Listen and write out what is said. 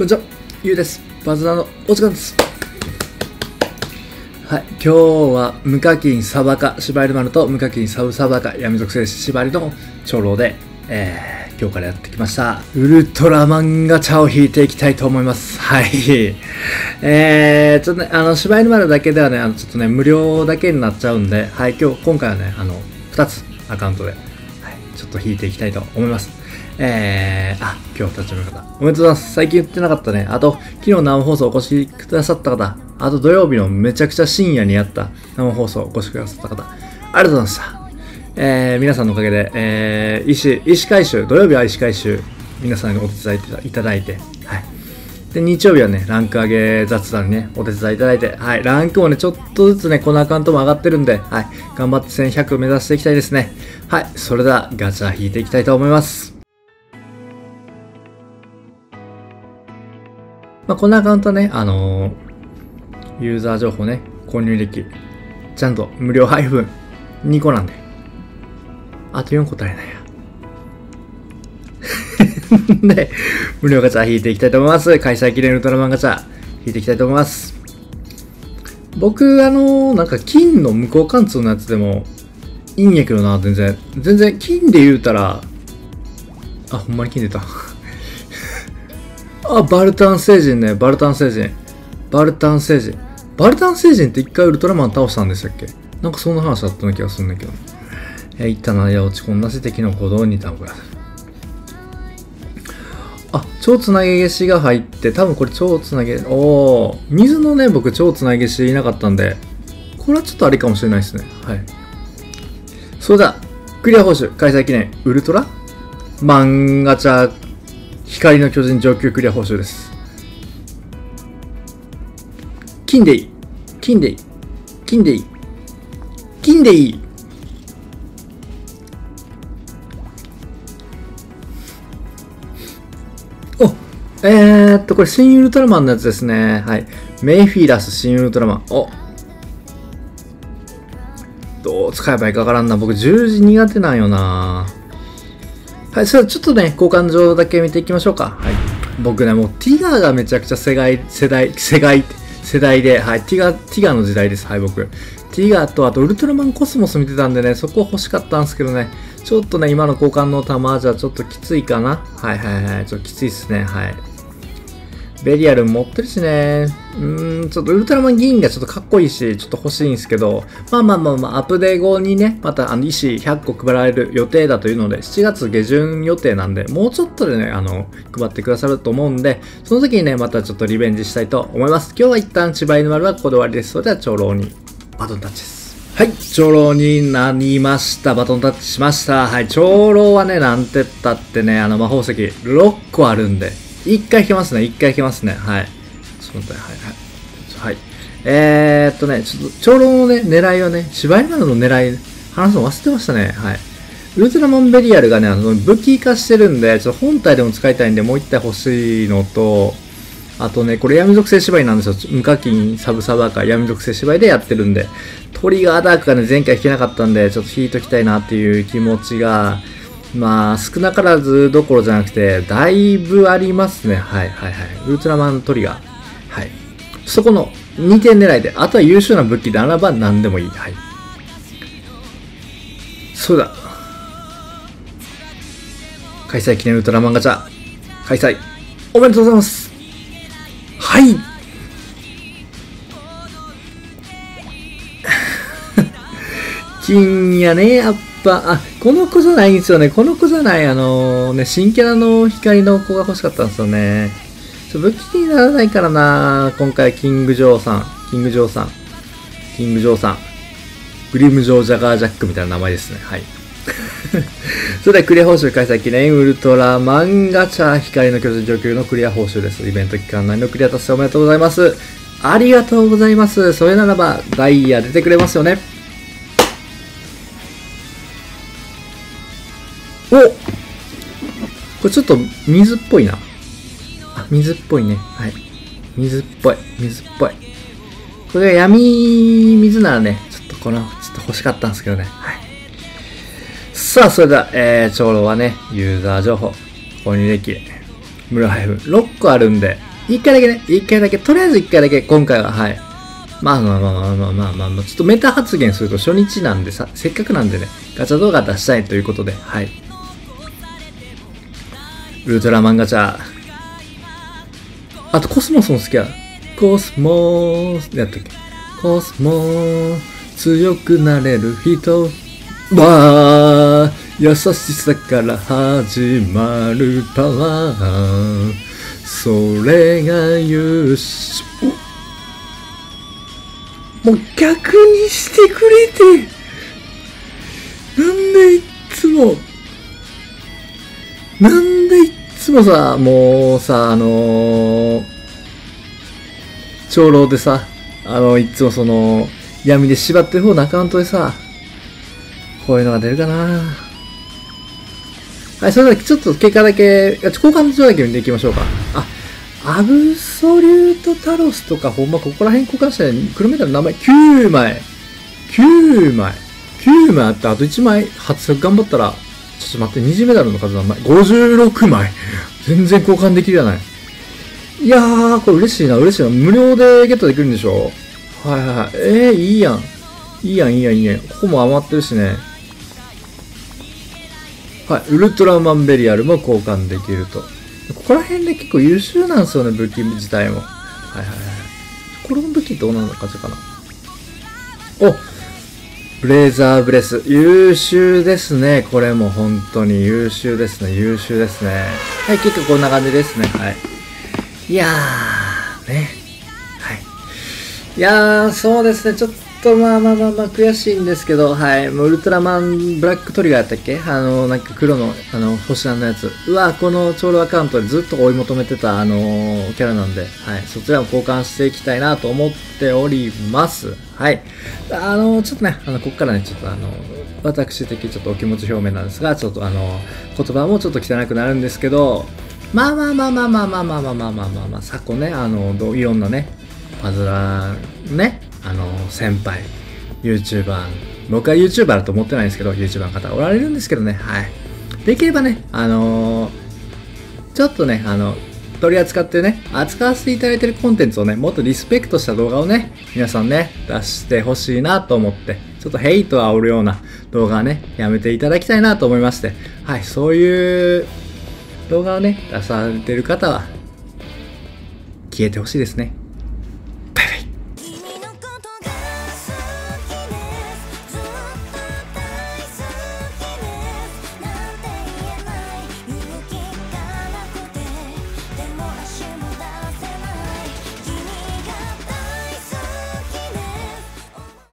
こんにちは、ゆうです。バズナーのお時間です。はい、今日は無課金サバカ縛り丸と無課金サブサバカ闇属性縛りの長老で、今日からやってきましたウルトラマンガチャを引いていきたいと思います。はい。ちょっとね、縛り丸だけではね、ちょっとね、無料だけになっちゃうんで、はい、今回はね、2つアカウントで、はい、ちょっと引いていきたいと思います。今日立ちの方、おめでとうございます。最近言ってなかったね。あと、昨日生放送お越しくださった方、あと土曜日のめちゃくちゃ深夜にやった生放送お越しくださった方、ありがとうございました。皆さんのおかげで、医師回収、土曜日は医師回収、皆さんにお手伝いいただいて、はい。で、日曜日はね、ランク上げ雑談にね、お手伝いいただいて、はい。ランクもね、ちょっとずつね、このアカウントも上がってるんで、はい。頑張って1100目指していきたいですね。はい。それでは、ガチャ引いていきたいと思います。このアカウントはね、ユーザー情報ね、購入歴、ちゃんと無料配分2個なんで、あと4個足りないや。で、無料ガチャ引いていきたいと思います。開催記念ウルトラマンガチャ引いていきたいと思います。僕、なんか金の無効貫通のやつでもいいんやけどな、全然金で言うたら、あ、ほんまに金出た。あ、バルタン星人ね、バルタン星人って一回ウルトラマン倒したんでしたっけ？なんかそんな話だったような気がするんだけど。一旦や落ち込んだし敵の行動に多分ください。あ、超つなげ消しが入って、多分これ超つなげ、水のね、僕超つなげ消しいなかったんで、これはちょっとありかもしれないですね。はい。それでは、クリア報酬、開催記念、ウルトラマンガチャ、光の巨人上級クリア報酬です。金でいい。お、これ新ウルトラマンのやつですね。はい。メイフィーラス新ウルトラマン。どう使えばいいかわからんな。僕十字苦手なんよな。はい、それちょっとね、交換上だけ見ていきましょうか。はい。僕ね、もうティガーがめちゃくちゃ世代で、はい、ティガーの時代です。はい、僕。ティガーと、あとウルトラマンコスモス見てたんでね、そこ欲しかったんですけどね、ちょっとね、今の交換の弾じゃちょっときついかな。はい、ちょっときついっすね。はい。ベリアル持ってるしね。ちょっとウルトラマン銀がちょっとかっこいいし、ちょっと欲しいんですけど、アップデー後にね、また石100個配られる予定だというので、7月下旬予定なんで、もうちょっとでね、配ってくださると思うんで、その時にね、またちょっとリベンジしたいと思います。今日は一旦柴犬丸はここで終わりです。それでは長老にバトンタッチです。はい、長老になりました。バトンタッチしました。はい、長老はね、なんてったってね、魔法石6個あるんで、1回引けますね。はい。ちょっと待って、はい。ちょっと、長老のね、狙いはね、柴犬丸の狙い、話すの忘れてましたね。はい。ウルトラマンベリアルがね、武器化してるんで、ちょっと本体でも使いたいんで、もう1体欲しいのと、あとね、これ闇属性芝居なんですよ。無課金サブサバか闇属性芝居でやってるんで、トリガーダークがね、前回引けなかったんで、ちょっと引いときたいなっていう気持ちが、少なからずどころじゃなくて、だいぶありますね。はい。ウルトラマントリガー。はい。そこの2点狙いで、あとは優秀な武器であらば何でもいい。はい。そうだ。開催記念ウルトラマンガチャ。開催。おめでとうございます。はい。金やね、やっぱ。この子じゃないんですよね。この子じゃない、新キャラの光の子が欲しかったんですよね。武器にならないからな。今回、キングジョーさん。グリムジョージャガージャックみたいな名前ですね。はい。それではクリア報酬開催記念ウルトラマンガチャ光の巨人上級のクリア報酬です。イベント期間内のクリア達成おめでとうございます。ありがとうございます。それならば、ダイヤ出てくれますよね。これちょっと水っぽいな。水っぽいね。はい。水っぽい。これが闇水ならね、ちょっと欲しかったんですけどね。はい。さあ、それでは、長老はね、ユーザー情報、購入歴、無料配布6個あるんで、 一回だけね、一回だけ、とりあえず一回だけ、今回は、はい。まあ、ちょっとメタ発言すると初日なんでさ、せっかくなんでね、ガチャ動画出したいということで、はい。ウルトラマンガチャ。あとコスモスも好きや。コスモス、やったっけ？コスモス、強くなれる人。わー、優しさから始まるパワー。それが優勝。もう逆にしてくれて。なんでいっつもさ、もうさ、長老でさ、いっつもその、闇で縛ってる方のアカウントでさ、こういうのが出るかな。はい、それだけ、ちょっと結果だけ、交換所だけ見ていきましょうか。アブソリュートタロスとか、ほんまここら辺交換したら、黒メタルの名前9枚。9枚あって、あと1枚、初頑張ったら、ちょっと待って、二次メダルの数何枚 ?56 枚。全然交換できるじゃない。いやー、これ嬉しいな。無料でゲットできるんでしょ？はい。いいやん。いいやん。ここも余ってるしね。はい。ウルトラマンベリアルも交換できると。ここら辺で結構優秀なんですよね、武器自体も。はい。これの武器どうなのかかな。お！ブレイザーブレス。優秀ですね。これも本当に優秀ですね。はい、結構こんな感じですね。はい。いやー、ね。はい。いやー、そうですね。ちょっとまあ悔しいんですけど、はい。もうウルトラマンブラックトリガーやったっけ？なんか黒の、星なんのやつ。うわ、この長老アカウントでずっと追い求めてた、キャラなんで、はい。そちらも交換していきたいなと思っております。はい。ちょっとね、ここからね、ちょっと私的ちょっとお気持ち表明なんですが、ちょっと言葉もちょっと汚くなるんですけど、まあ、昨今ね、いろんなね、パズラー、ね、先輩、YouTuber、僕は YouTuber だと思ってないんですけど、YouTuber の方おられるんですけどね、はい。できればね、ちょっとね、取り扱ってね、扱わせていただいているコンテンツをね、もっとリスペクトした動画をね、皆さんね、出してほしいなと思って、ちょっとヘイトを煽るような動画はね、やめていただきたいなと思いまして、はい、そういう動画をね、出されている方は、消えてほしいですね。